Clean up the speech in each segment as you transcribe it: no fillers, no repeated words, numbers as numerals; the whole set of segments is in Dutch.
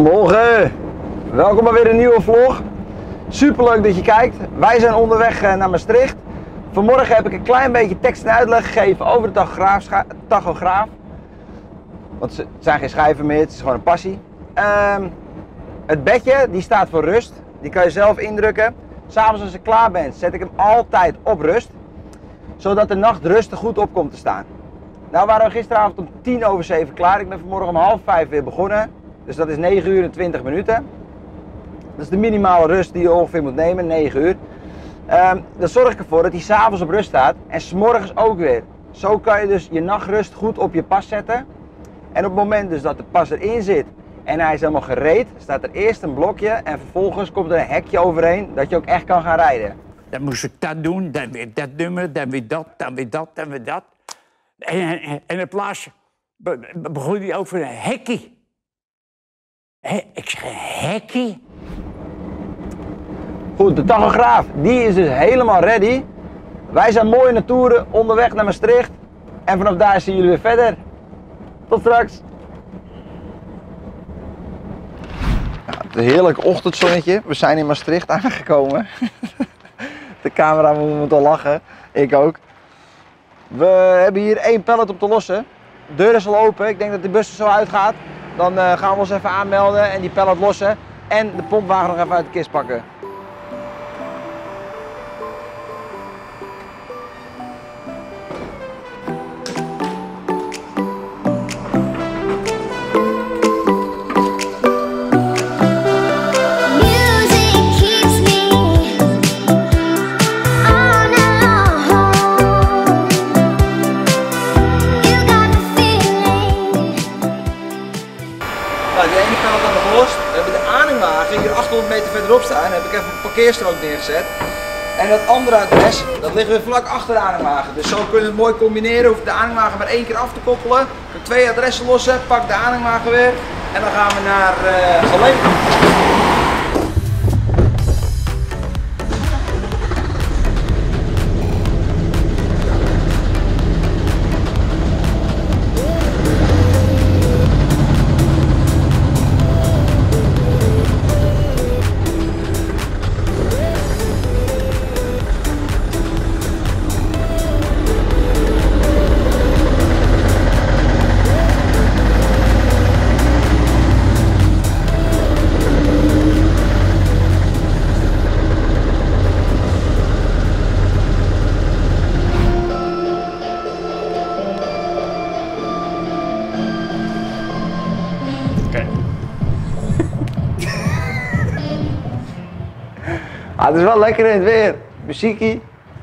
Morgen! Welkom bij weer een nieuwe vlog. Super leuk dat je kijkt. Wij zijn onderweg naar Maastricht. Vanmorgen heb ik een klein beetje tekst en uitleg gegeven over de tachograaf. Want het zijn geen schijven meer, het is gewoon een passie. Het bedje die staat voor rust. Die kan je zelf indrukken. S'avonds als ik klaar ben zet ik hem altijd op rust. Zodat de nacht rustig goed op komt te staan. Nou waren we gisteravond om 7:10 klaar. Ik ben vanmorgen om 4:30 weer begonnen. Dus dat is 9 uur en 20 minuten. Dat is de minimale rust die je ongeveer moet nemen, 9 uur. Dan zorg ik ervoor dat hij 's avonds op rust staat en 's morgens ook weer. Zo kan je dus je nachtrust goed op je pas zetten. En op het moment dus dat de pas erin zit en hij is helemaal gereed, staat er eerst een blokje en vervolgens komt er een hekje overheen dat je ook echt kan gaan rijden. Dan moest ik dat doen, dan weer dat nummer, dan weer dat, dan weer dat, dan weer dat. En het plaatje begon hij over een hekkie. Ik zeg, een hekkie? Goed, de tachograaf, die is dus helemaal ready. Wij zijn mooi in de toeren onderweg naar Maastricht. En vanaf daar zien jullie weer verder. Tot straks. Ja, het is een heerlijk ochtendzonnetje. We zijn in Maastricht aangekomen. De camera moet al lachen. Ik ook. We hebben hier 1 pallet op te lossen. De deur is al open. Ik denk dat de bus er zo uitgaat. Dan gaan we ons even aanmelden en die pallet lossen. En de pompwagen nog even uit de kist pakken. We hebben de aanhangwagen hier 800 meter verderop staan. Daar heb ik even een parkeerstrook neergezet. En dat andere adres, dat ligt weer vlak achter de aanhangwagen. Dus zo kunnen we het mooi combineren. Hoef de aanhangwagen maar 1 keer af te koppelen. Kun 2 adressen lossen, pak de aanhangwagen weer. En dan gaan we naar Geleen. Het is wel lekker in het weer. Muziekie.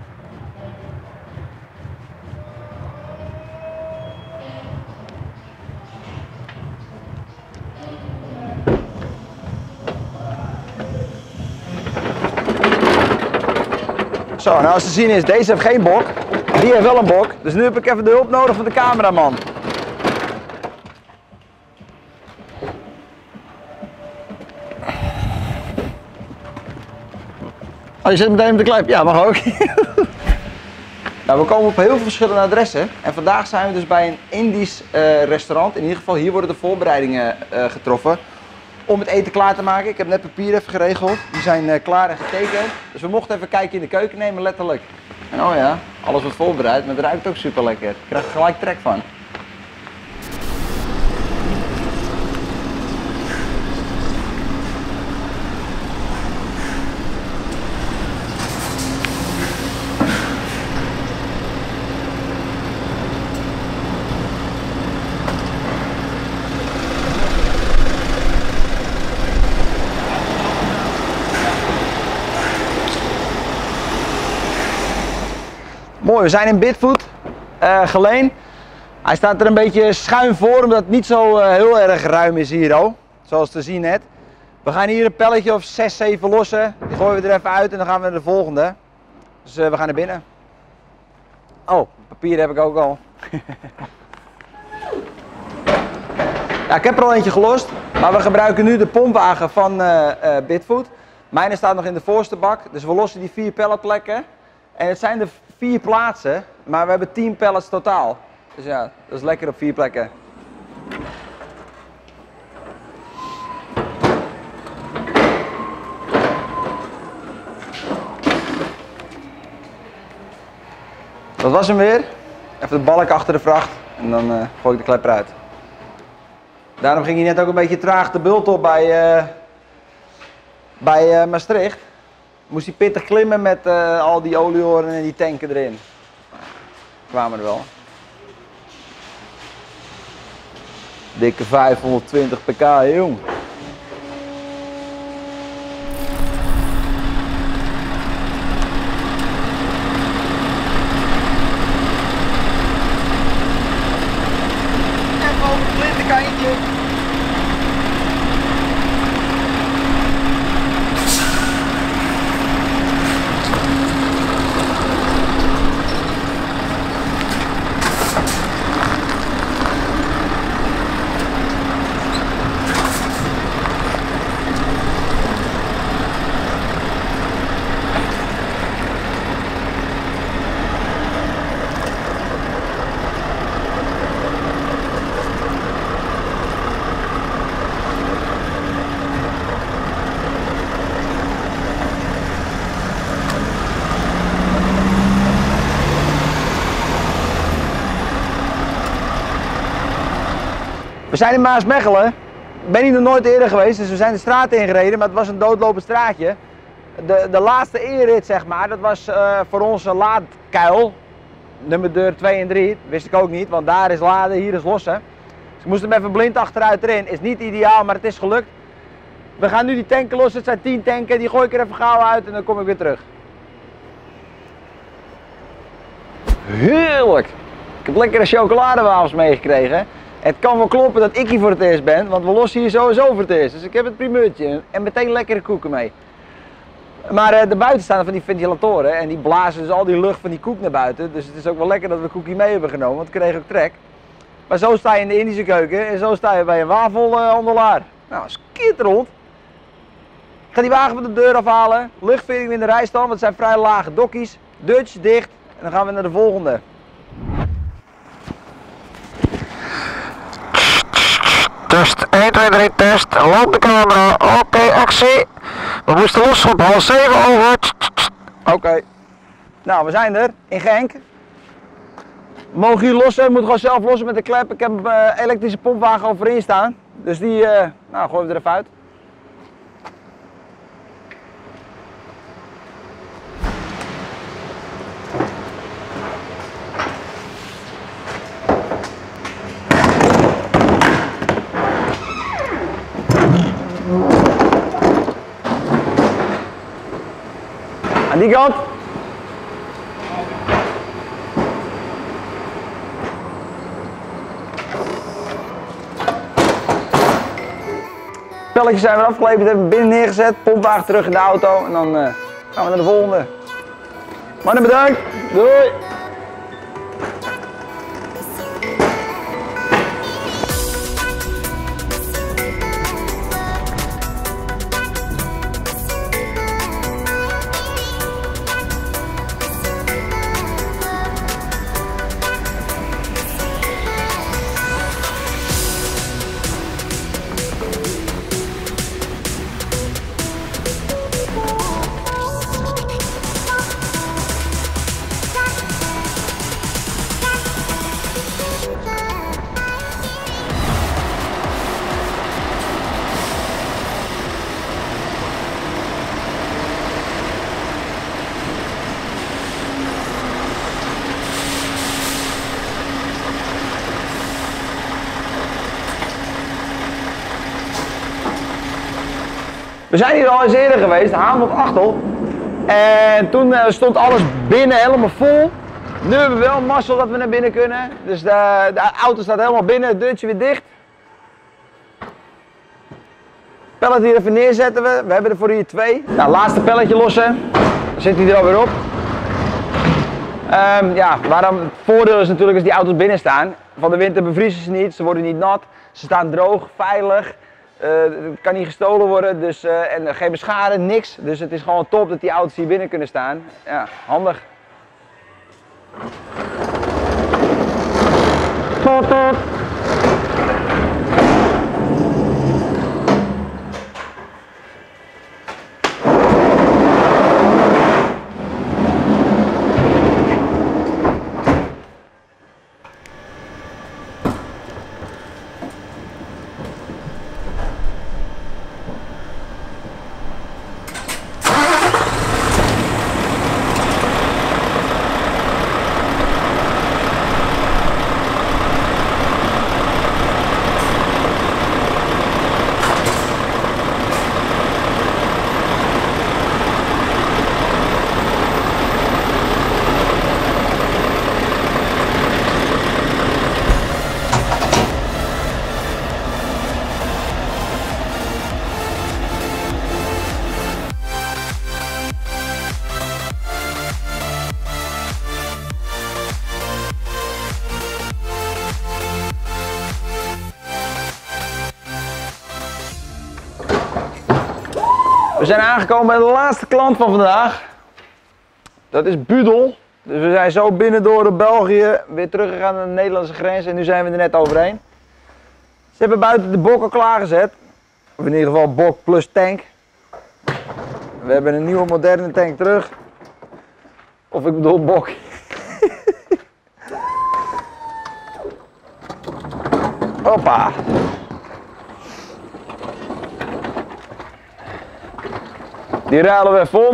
Zo, nou als te zien is, deze heeft geen bok. Die heeft wel een bok. Dus nu heb ik even de hulp nodig van de cameraman. Oh, je zit meteen op de klep. Ja, mag ook. Nou, we komen op heel veel verschillende adressen. En vandaag zijn we dus bij een Indisch restaurant. In ieder geval, hier worden de voorbereidingen getroffen om het eten klaar te maken. Ik heb net papier even geregeld. Die zijn klaar en getekend. Dus we mochten even een kijkje in de keuken nemen, letterlijk. En oh ja, alles wordt voorbereid, maar het ruikt ook super lekker. Ik krijg er gelijk trek van. Mooi, we zijn in Bidfood, Geleen. Hij staat er een beetje schuin voor, omdat het niet zo heel erg ruim is hier al. Zoals te zien net. We gaan hier een pelletje of 6, 7 lossen. Die gooien we er even uit en dan gaan we naar de volgende. Dus we gaan naar binnen. Oh, papier heb ik ook al. Ja, ik heb er al eentje gelost, maar we gebruiken nu de pompwagen van Bidfood. Mijne staat nog in de voorste bak, dus we lossen die 4 palletplekken. En het zijn er 4 plaatsen, maar we hebben 10 pallets totaal. Dus ja, dat is lekker op 4 plekken. Dat was hem weer. Even de balk achter de vracht en dan gooi ik de klep eruit. Daarom ging hij net ook een beetje traag de bult op bij Maastricht. Moest hij pittig klimmen met al die olieoren en die tanken erin. Kwamen er wel. Dikke 520 pk, jong. Even over het linkerkantje. We zijn in Maasmechelen. Ik ben hier nog nooit eerder geweest, dus we zijn de straat ingereden, maar het was een doodlopend straatje. De laatste inrit, zeg maar, dat was voor ons een laadkuil. Nummer deur 2 en 3, wist ik ook niet, want daar is laden, hier is lossen. Dus ik moest hem even blind achteruit erin. Is niet ideaal, maar het is gelukt. We gaan nu die tanken lossen, het zijn 10 tanken, die gooi ik er even gauw uit en dan kom ik weer terug. Heerlijk! Ik heb lekkere chocoladewafels meegekregen. Het kan wel kloppen dat ik hier voor het eerst ben, want we lossen hier sowieso voor het eerst. Dus ik heb het primeurtje en meteen lekkere koeken mee. Maar de buiten staan van die ventilatoren en die blazen dus al die lucht van die koek naar buiten. Dus het is ook wel lekker dat we koekje mee hebben genomen, want we kregen ook trek. Maar zo sta je in de Indische keuken en zo sta je bij een wafelhandelaar. Nou, skitterend. Ik ga die wagen van de deur afhalen, luchtvering in de rijstand, want het zijn vrij lage dokkies. Deurtjes dicht en dan gaan we naar de volgende. Test 1, 2, 3, test. Land de camera. Oké, actie. We moesten los op 6:30 over. Oké. Nou, we zijn er in Genk. We mogen hier lossen. We moeten gewoon zelf lossen met de klep. Ik heb een elektrische pompwagen overin staan. Dus die nou, gooien we er even uit. Aan die kant. Pelletjes zijn weer afgeleverd, hebben we binnen neergezet, pompwagen terug in de auto en dan gaan we naar de volgende. Mannen bedankt, doei! We zijn hier al eens eerder geweest, Hamelt-Achtel. En toen stond alles binnen helemaal vol. Nu hebben we wel mazzel dat we naar binnen kunnen. Dus de auto staat helemaal binnen, het deurtje weer dicht. Pellet hier even neerzetten we. We hebben er voor hier 2. Nou, laatste pelletje lossen. Dan zit hij er alweer op. Ja, waarom? Het voordeel is natuurlijk als die auto's binnen staan. Van de winter bevriezen ze niet, ze worden niet nat. Ze staan droog, veilig. Het kan niet gestolen worden, dus, en geen schade, niks. Dus het is gewoon top dat die auto's hier binnen kunnen staan. Ja, handig. Tot, tot. We zijn aangekomen bij de laatste klant van vandaag. Dat is Budel. Dus we zijn zo binnen door België weer teruggegaan naar de Nederlandse grens en nu zijn we er net overheen. Ze hebben buiten de bok al klaargezet. Of in ieder geval bok plus tank. We hebben een nieuwe moderne tank terug. Of ik bedoel bok. Hoppa. Die ruilen we even om.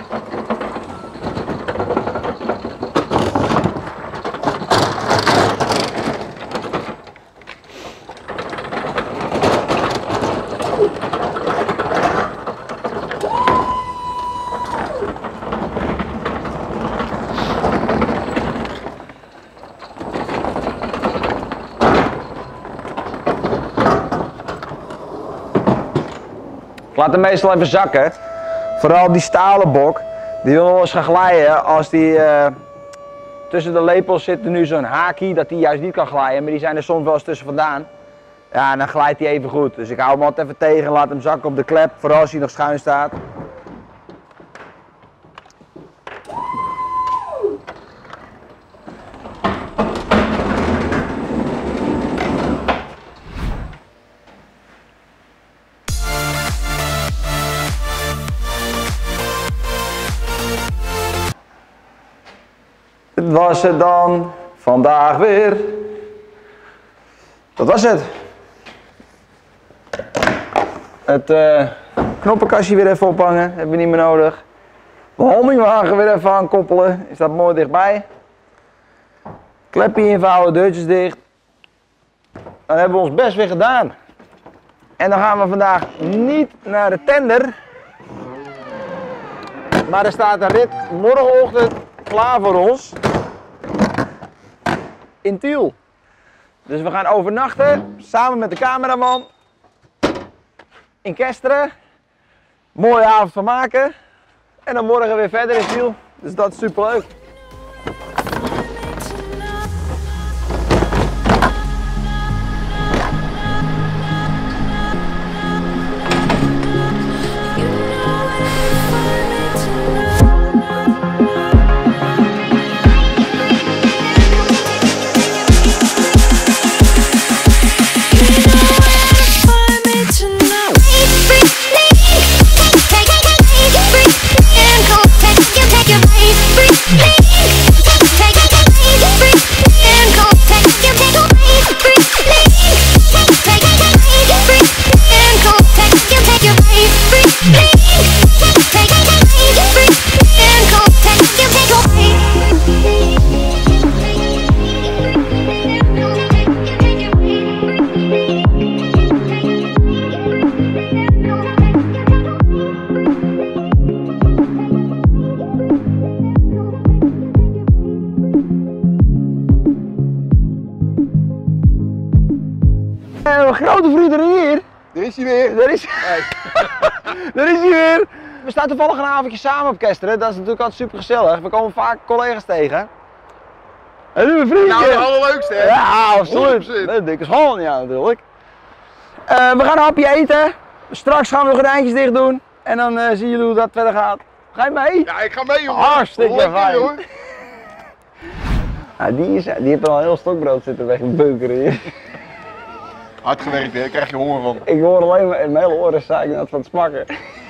Ik laat hem meestal even zakken. Vooral die stalen bok, die wil wel eens gaan glijden als die tussen de lepels zit er nu zo'n haakje dat die juist niet kan glijden, maar die zijn er soms wel eens tussen vandaan. Ja, en dan glijdt hij even goed. Dus ik hou hem altijd even tegen en laat hem zakken op de klep, vooral als hij nog schuin staat. Het was het dan, vandaag weer. Dat was het. Het knoppenkastje weer even ophangen, hebben we niet meer nodig. De hommingwagen weer even aankoppelen, is dat mooi dichtbij. Klepje invouwen, deurtjes dicht. Dan hebben we ons best weer gedaan. En dan gaan we vandaag niet naar de tender. Maar er staat een rit morgenochtend klaar voor ons. In Tiel. Dus we gaan overnachten samen met de cameraman in Kesteren. Mooie avond van maken. En dan morgen weer verder in Tiel. Dus dat is super leuk. Een grote vriend er hier. Daar is hij weer. Daar is hij weer. We staan toevallig een avondje samen op Kesteren. Dat is natuurlijk altijd super gezellig. We komen vaak collega's tegen. En nu een vriendje. Nou, het allerleukste hè? Ja, absoluut. 100%. Dat dikke schoon, ja natuurlijk. We gaan een hapje eten. Straks gaan we de gordijntjes dicht doen. En dan zien jullie hoe dat verder gaat. Ga je mee? Ja, ik ga mee jongen. Hartstikke Lekker, fijn. hoor. Nou, die heeft al een heel stokbrood zitten wegbeukeren hier. Hard gewerkt hè, daar krijg je honger van. Ik hoor alleen maar in mijn hele oren zagen net van het smakken.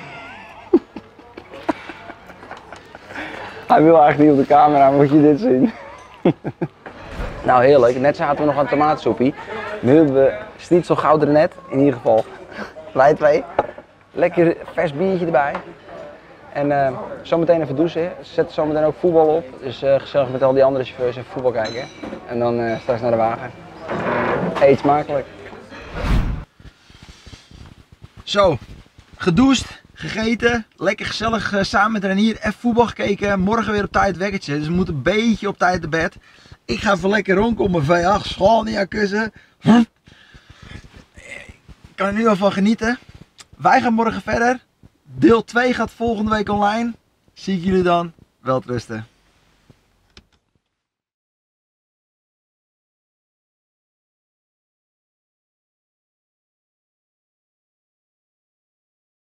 Hij wil eigenlijk niet op de camera, moet je dit zien. Nou heerlijk, net zaten we nog aan tomatensoepie. Nu hebben we schnitzel gouden net, in ieder geval. Wij twee. Lekker vers biertje erbij. En zometeen even douchen. Ze zetten zometeen ook voetbal op. Dus gezellig met al die andere chauffeurs even voetbal kijken. En dan straks naar de wagen. Eet smakelijk. Zo, gedoucht, gegeten, lekker gezellig samen met Renier, even voetbal gekeken, morgen weer op tijd wekkertje, dus we moeten een beetje op tijd naar bed. Ik ga even lekker ronken op mijn V8, school niet aan kussen. Ik kan er nu al van genieten. Wij gaan morgen verder, deel 2 gaat volgende week online. Zie ik jullie dan, welterusten.